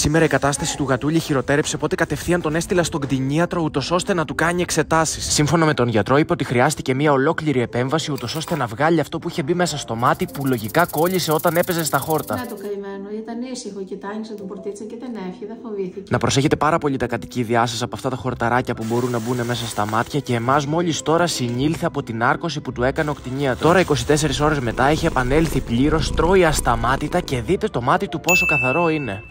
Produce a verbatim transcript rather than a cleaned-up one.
Σήμερα η κατάσταση του γατούλη χειροτέρεψε, οπότε κατευθείαν τον έστειλα στον κτηνίατρο, ούτως ώστε να του κάνει εξετάσεις. Σύμφωνα με τον γιατρό, είπε ότι χρειάστηκε μια ολόκληρη επέμβαση, ούτως ώστε να βγάλει αυτό που είχε μπει μέσα στο μάτι, που λογικά κόλλησε όταν έπαιζε στα χόρτα. Να το καημένο, ήταν ήσυχο, κοιτάνιξε τον πορτίτσα και δεν έφυγε, δεν φοβήθηκε. Να προσέχετε πάρα πολύ τα κατοικίδια σας από αυτά τα χορταράκια που μπορούν να μπουν μέσα στα μάτια, και εμάς μόλις τώρα συνήλθε από την άρκωση που του έκανε ο κτηνίατρος. Τώρα είκοσι τέσσερις ώρες μετά έχει επανέλθει πλήρως, τρώει ασταμάτητα και δείτε το μάτι του πόσο καθαρό είναι.